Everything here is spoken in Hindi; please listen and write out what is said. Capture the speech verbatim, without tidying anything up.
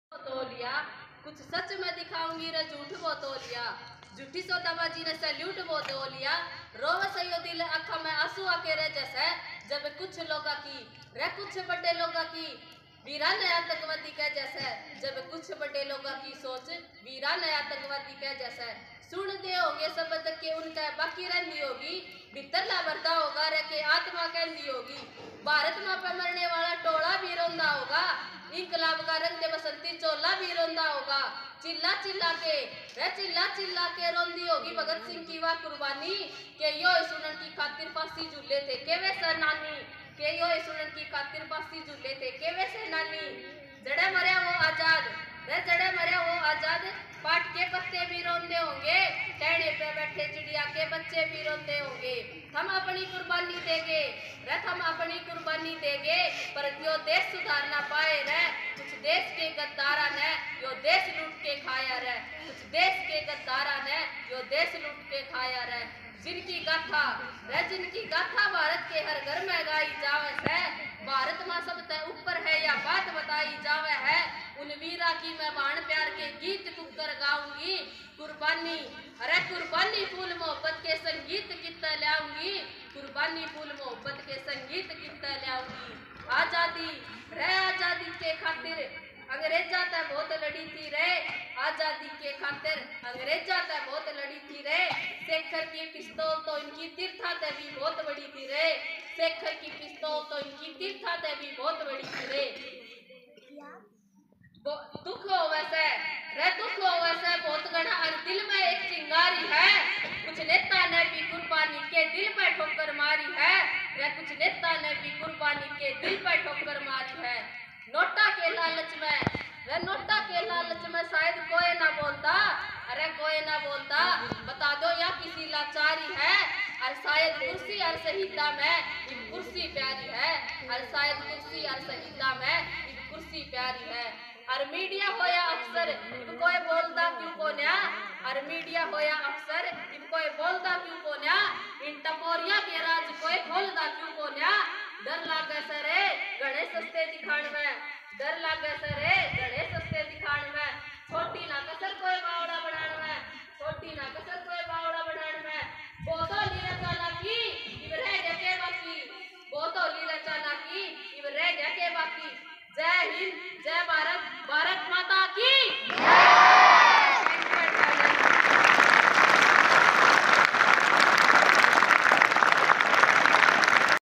बोतोलिया कुछ सच में दिखाऊंगी रे झूठ बोतोलिया झूठी सौदाबाजी ने सैल्यूट बोतोलिया रोव सयो दिल अखा में आंसू आके रे जैसे जब कुछ लोगा की रे कुछ बड़े लोगा की वीरान आतंकवादी के जैसे जब कुछ बड़े लोगा की सोच वीरान आतंकवादी के जैसे सुनते होगे शब्द के उनका बाकी रहती होगी भीतर लाभरता होगा रे के आत्मा कहती होगी भारत माँ पे मरने वाला टोला भी रोंदा होगा इनकलाब का रंग दे बसंती चोला भी रोंदा होगा चिल्ला चिल्ला के रे चिल्ला चिल्ला के रोंदी होगी भगत सिंह की वाह कुर्बानी के यो सुनन की खातिर फांसी झूले थे के वे सेनानी के यो सुनन की खातिर फांसी झूले थे के वे सेनानी जड़े मरे वो आजाद रे जड़े मरे वो आजाद पाट के पत्ते भी रोंदे होंगे टेढ़े पे बैठे चिड़िया के बच्चे भी रोंदे होंगे हम अपनी कुर्बानी देंगे रे हम अपनी कुर्बानी देंगे पर यो देश सुधार ना पाए रे कुछ देश के गद्दारा ने यो देश लूट के खाया रे कुछ देश के गद्दारा ने यो देश लूट के खाया रे जिनकी गाथा रे जिनकी गाथा भारत के हर घर में गाई जावे है भारत माँ सब तय ऊपर है या बात बताई जावे है उन वीरा की मैं बाण प्यार के गीत कुकर गाऊंगी कुर्बानी अरे कुर्बानी फूल मोहब्बत के संगीत कितना लाऊंगी कुर्बानी फूल मोहब्बत के संगीत कितना लाऊंगी आजादी रे आजादी के खातिर अंग्रेजा तय बहुत लड़ी थी रे आजादी के खातिर अंग्रेजा तय बहुत लड़ी थी रे शेखर की पिस्तौल तो इनकी तीर्था तय भी बहुत बड़ी थी रे शेखर की पिस्तौल तो इनकी तीर्था तय भी बहुत बड़ी थी रे दुख हो वैसे रे दुख हो वैसे बहुत गड़ा और दिल में एक चिंगारी है कुछ नेता ने भी कुर्बानी के दिल पे ठोकर मारी है रे कुछ नेता ने भी कुर्बानी के दिल पे ठोकर मारी है नोटा के लालच में रे नोटा के लालच में शायद कोई ना बोलता अरे कोई ना बोलता बता दो या किसी लाचारी है और शायद कुर्सी और शहीदा में एक कुर्सी प्यारी है और शायद कुर्सी और शहीदा में एक कुर्सी प्यारी है और मीडिया होया अफसर कोई बोलता क्यों कोन्या और मीडिया होया अफसर कोई बोलता क्यों कोन्या इन टपोरिया के राज कोई खोलता क्यों कोन्या डर लागे सरे गणे सस्ते दिखाण में डर लागे सरे गणे सस्ते दिखाण में छोटी ना कसर कोई बावड़ा बनाण में छोटी ना कसर कोई बावड़ा बनाण में बोतो लीला चालाकी इव रह गया के बाकी बोतो लीला चालाकी इव रह गया के बाकी जय हिंद जय भारत भारत माता की